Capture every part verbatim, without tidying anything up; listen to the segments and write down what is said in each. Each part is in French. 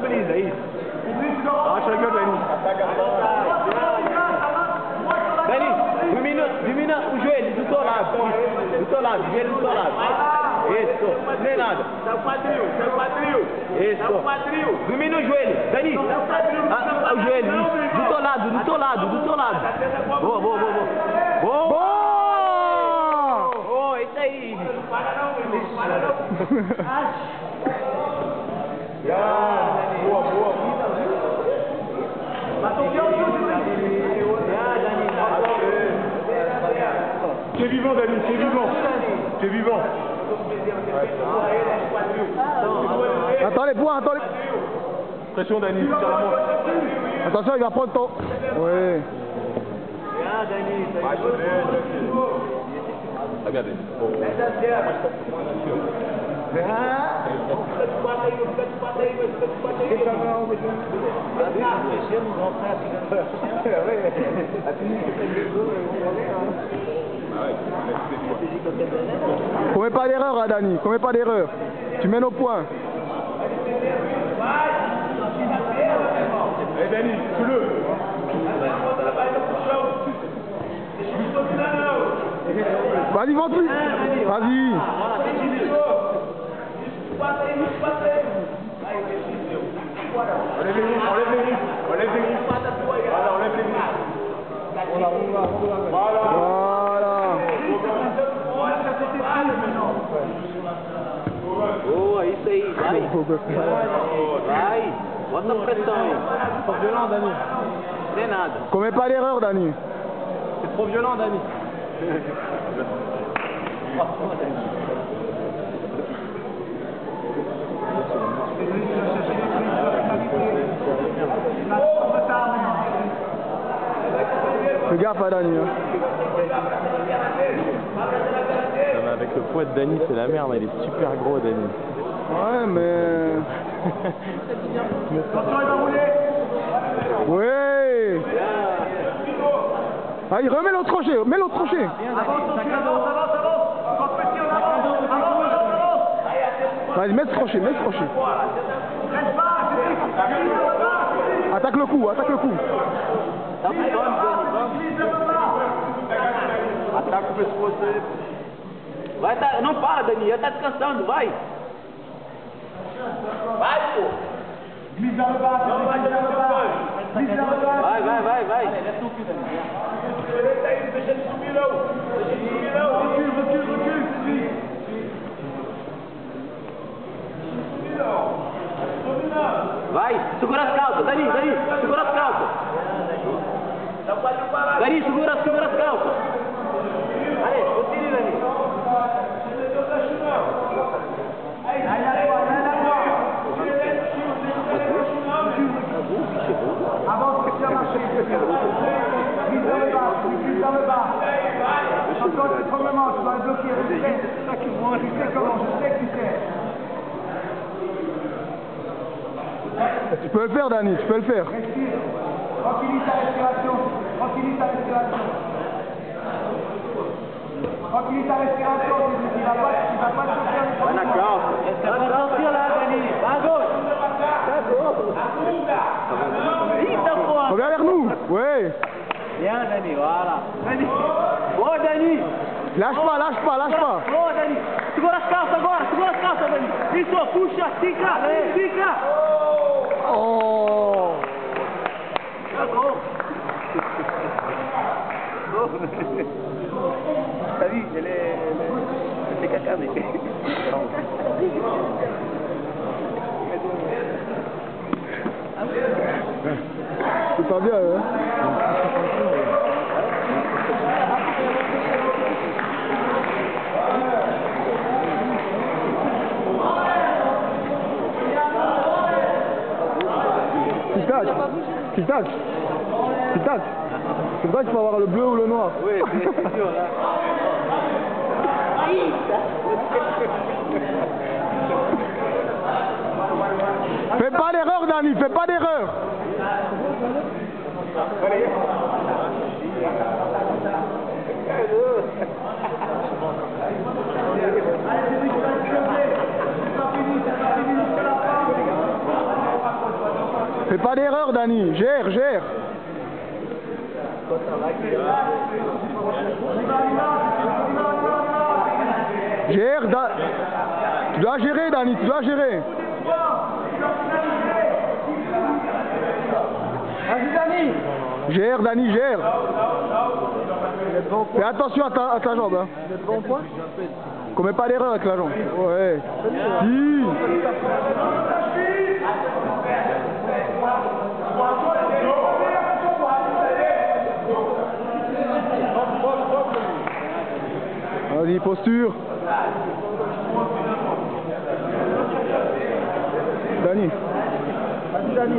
feliz, é isso. Acha que eu Dani. Dani, domina, domina o joelho do teu lado. Do teu lado, joelho do teu lado. Isso, não é nada. Tá o quadril, tá o quadril. Isso. Tá o quadril. Domina o joelho. Dani, ah, o joelho, isso. Do teu lado, do teu lado, do teu lado. Boa, boa, boa, boa. Boa! Boa! Boa, isso aí. Para não, meu. Para não. Boa, boa. C'est vivant, Dani, c'est vivant. C'est vivant. Attends les points, attends les... Pression, Dani, tire la main. Attention, il va prendre ton... Oui. Regardez. Commets pas d'erreur, hein, Dani, commets pas d'erreur. Tu mènes au point. Allez, Dani, tue-le. Vas-y, vente-lui. Vas-y. Enlève les griffes, enlève les griffes, enlève les griffes. Voilà, enlève les griffes. Voilà. Boa, isso aí, vai. Vai, bota pressão aí. Trop violent, Dani. Não é nada. Commets pas d'erreur, Dani. C'est trop violent, Dani. Fais gaffe à Dani. Hein. Avec le poids de Dani, c'est la merde, il est super gros, Dani. Ouais, mais... Oui. Allez, remets l'autre crochet, mets l'autre crochet. Vas-y, mets ce crochet, mets ce crochet. Attaque le coup, attaque le coup. Ataca o pescoço aí. Vai, tá, não para, Dani, já tá descansando, vai. Vai, pô. Vai, vai, vai, vai. Vai, segura as calças, Dani, Dani, segura as calças. Dani, segura, segura as calças. Allez, continue, Dani. Avance, tu as marché. Vise dans le bas, vise dans le bas. Encore le tremblement, tu vas le bloquer. Je sais, je sais comment, je sais que tu sais. Tu peux le faire, Dani, tu peux le faire. Respire. Tranquillise ta respiration. Tranquillise ta respiration. Tranquillise ta respiration. Tu ne vas pas, tu vas pas te faire le Vai na calça. Vai ralentir lá, Dani. Vai à gauche. Vai à gauche. Eita, porra. Reviens vers nous. Ouais. Bien, Dani, voilà. Dani. Boa, Dani. Lâche pas, lâche pas, lâche pas. Boa, Dani. Segura as calças agora, segura as calças, Dani. Isso, puxa, fica, fica. Oh. T'as vu, elle est... C'est caca, mais... C'est pas bien, hein. Tic-tac, tic-tac, tic-tac. C'est vrai qu'il faut avoir le bleu ou le noir. Oui, c'est sûr, là. Fais pas d'erreur, Dani, fais pas d'erreur. Fais pas d'erreur, Dani. Gère, gère. Gère, da... Tu dois gérer, Dani, tu dois gérer. Vas-y, Dani. Gère, Dani, gère. Fais attention à ta, à ta jambe. Hein. Commets pas d'erreur avec la jambe. Ouais. Si. Vas-y, posture. Dani. Vas-y, Dani.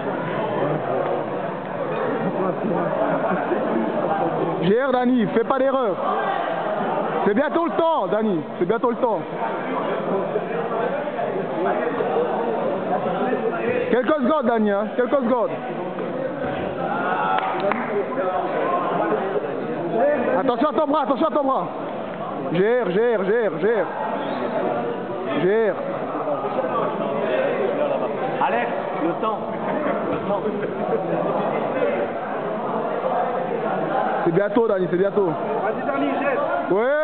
Gère, Dani, fais pas d'erreur. C'est bientôt le temps, Dani. C'est bientôt le temps. Quelques secondes, Dani, hein. Quelques secondes. Attention à ton bras, attention à ton bras. Gère, gère, gère, gère. Gère. Alex, le temps. C'est bientôt, Dani, c'est bientôt. Vas-y, Dani, jette. Ouais.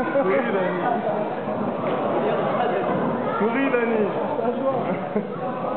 Souris, Dani.